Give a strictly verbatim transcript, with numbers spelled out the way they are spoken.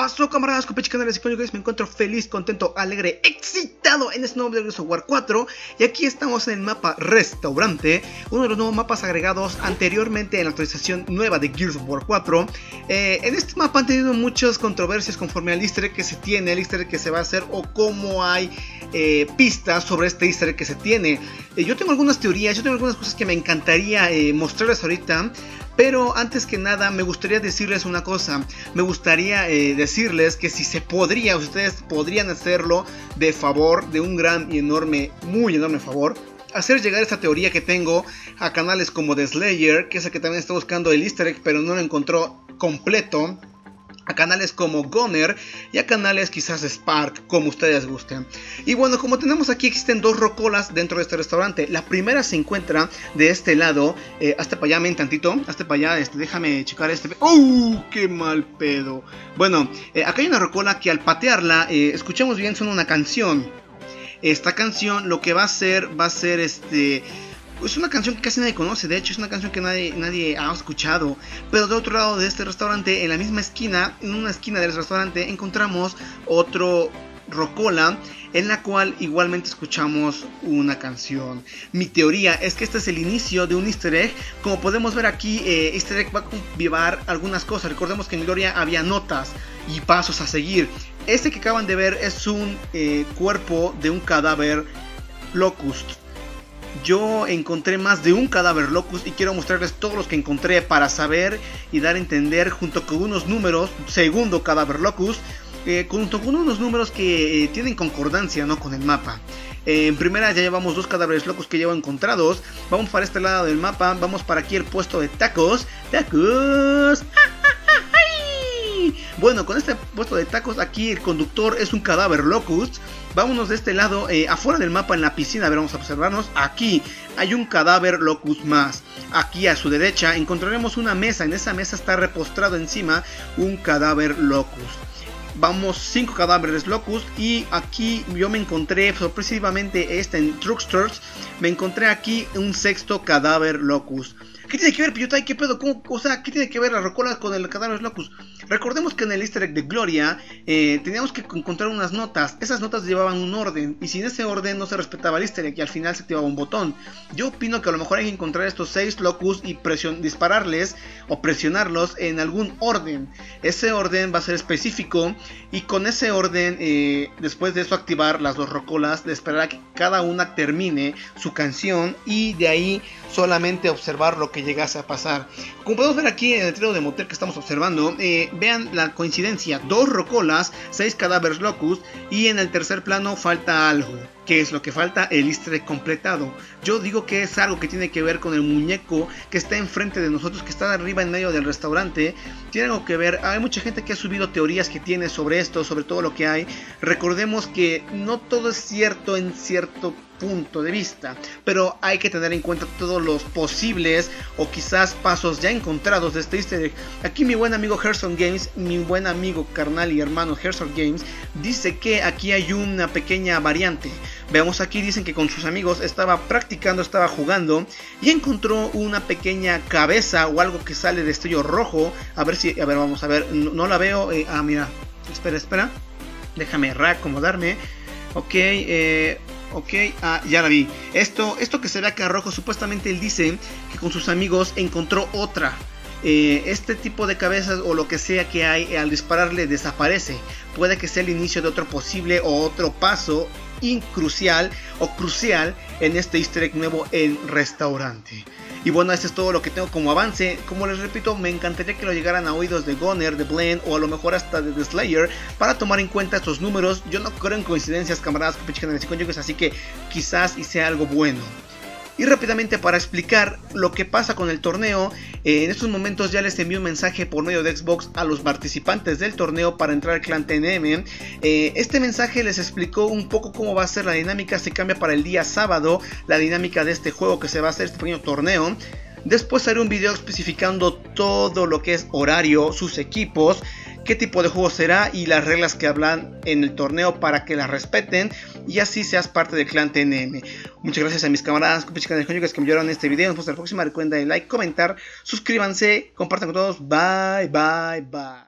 pasó, camaradas, compechis, canales y cónyuges? Me encuentro feliz, contento, alegre, excitado en este nuevo video de Gears of War cuatro. Y aquí estamos en el mapa Restaurante, uno de los nuevos mapas agregados anteriormente en la actualización nueva de Gears of War cuatro. eh, En este mapa han tenido muchas controversias conforme al easter egg que se tiene, el easter egg que se va a hacer o cómo hay eh, pistas sobre este easter egg que se tiene. eh, Yo tengo algunas teorías, yo tengo algunas cosas que me encantaría eh, mostrarles ahorita. Pero antes que nada me gustaría decirles una cosa. Me gustaría eh, decirles que si se podría, ustedes podrían hacerlo de favor, de un gran y enorme, muy enorme favor, hacer llegar esta teoría que tengo a canales como The Slayer, que es el que también está buscando el easter egg pero no lo encontró completo, a canales como Goner y a canales quizás Spark, como ustedes gusten. Y bueno, como tenemos aquí, existen dos rocolas dentro de este restaurante. La primera se encuentra de este lado, eh, hasta para allá, men tantito, hasta para allá, este, déjame checar este. ¡Uh! ¡Qué mal pedo! Bueno, eh, acá hay una rocola que al patearla, eh, escuchemos bien, suena una canción. Esta canción lo que va a hacer, va a ser este... es una canción que casi nadie conoce, de hecho es una canción que nadie, nadie ha escuchado. Pero de otro lado de este restaurante, en la misma esquina, en una esquina del restaurante, encontramos otro rocola en la cual igualmente escuchamos una canción. Mi teoría es que este es el inicio de un easter egg. Como podemos ver aquí, eh, easter egg va a llevar algunas cosas. Recordemos que en Gloria había notas y pasos a seguir. Este que acaban de ver es un eh, cuerpo de un cadáver Locust. Yo encontré más de un cadáver Locust y quiero mostrarles todos los que encontré para saber y dar a entender, junto con unos números, segundo cadáver Locust, eh, junto con unos números que eh, tienen concordancia, ¿no?, con el mapa. Eh, en primera ya llevamos dos cadáveres Locust que llevo encontrados. Vamos para este lado del mapa, vamos para aquí el puesto de tacos. ¡Tacos! Bueno, con este puesto de tacos aquí el conductor es un cadáver Locust. Vámonos de este lado, eh, afuera del mapa en la piscina, a ver, vamos a observarnos. Aquí hay un cadáver Locust más. Aquí a su derecha encontraremos una mesa, en esa mesa está repostrado encima un cadáver Locust. Vamos, cinco cadáveres Locust. Y aquí yo me encontré, sorpresivamente, este en Trucksters, me encontré aquí un sexto cadáver Locust. ¿Qué tiene que ver, Piyutai? ¿Qué pedo? ¿Cómo? O sea, ¿qué tiene que ver la rocola con el cadáver Locust? Recordemos que en el easter egg de Gloria eh, teníamos que encontrar unas notas. Esas notas llevaban un orden, y sin ese orden no se respetaba el easter egg y al final se activaba un botón. Yo opino que a lo mejor hay que encontrar estos seis Locust y presion dispararles o presionarlos en algún orden. Ese orden va a ser específico y con ese orden, eh, después de eso, activar las dos rocolas, de esperar a que cada una termine su canción y de ahí solamente observar lo que llegase a pasar. Como podemos ver aquí en el letrero de motel que estamos observando, eh, vean la coincidencia: dos rocolas, seis cadáveres Locust, y en el tercer plano falta algo. ¿Qué es lo que falta? El easter egg completado. Yo digo que es algo que tiene que ver con el muñeco que está enfrente de nosotros, que está arriba en medio del restaurante. Tiene algo que ver. Hay mucha gente que ha subido teorías que tiene sobre esto, sobre todo lo que hay. Recordemos que no todo es cierto en cierto punto de vista, pero hay que tener en cuenta todos los posibles o quizás pasos ya encontrados de este easter egg. Aquí mi buen amigo Gerson Games, mi buen amigo carnal y hermano Gerson Games, dice que aquí hay una pequeña variante. Veamos, aquí dicen que con sus amigos estaba practicando, estaba jugando y encontró una pequeña cabeza o algo que sale de destello rojo. A ver si, a ver, vamos a ver, no, no la veo. eh, ah, mira, espera, espera, déjame reacomodarme. Ok, eh... Ok, ah, ya la vi. Esto, esto que se ve acá rojo, supuestamente él dice que con sus amigos encontró otra. Eh, este tipo de cabezas o lo que sea que hay, eh, al dispararle desaparece. Puede que sea el inicio de otro posible o otro paso incrucial o crucial en este easter egg nuevo en restaurante. Y bueno, esto es todo lo que tengo como avance. Como les repito, me encantaría que lo llegaran a oídos de Goner, de Blend o a lo mejor hasta de The Slayer para tomar en cuenta estos números. Yo no creo en coincidencias, camaradas, compechis, y cónyuges, así que quizás y sea algo bueno. Y rápidamente, para explicar lo que pasa con el torneo, eh, en estos momentos ya les envío un mensaje por medio de Xbox a los participantes del torneo para entrar al clan T N M. Eh, este mensaje les explicó un poco cómo va a ser la dinámica. Se cambia para el día sábado la dinámica de este juego que se va a hacer, este pequeño torneo. Después haré un video especificando todo lo que es horario, sus equipos, qué tipo de juego será y las reglas que hablan en el torneo para que las respeten y así seas parte del clan T N M. Muchas gracias a mis camaradas, compis, canales, cónyuges que me ayudaron en este video. Nos vemos hasta la próxima. Recuerden darle like, comentar, suscríbanse, compartan con todos. Bye, bye, bye.